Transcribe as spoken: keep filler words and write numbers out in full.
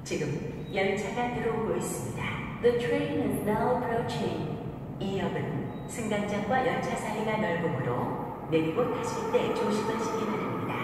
지금 열차가 들어오고 있습니다. The train is now approaching. 이 역은 승강장과 열차 사이가 넓으므로 내리고 타실 때 조심하시기 바랍니다.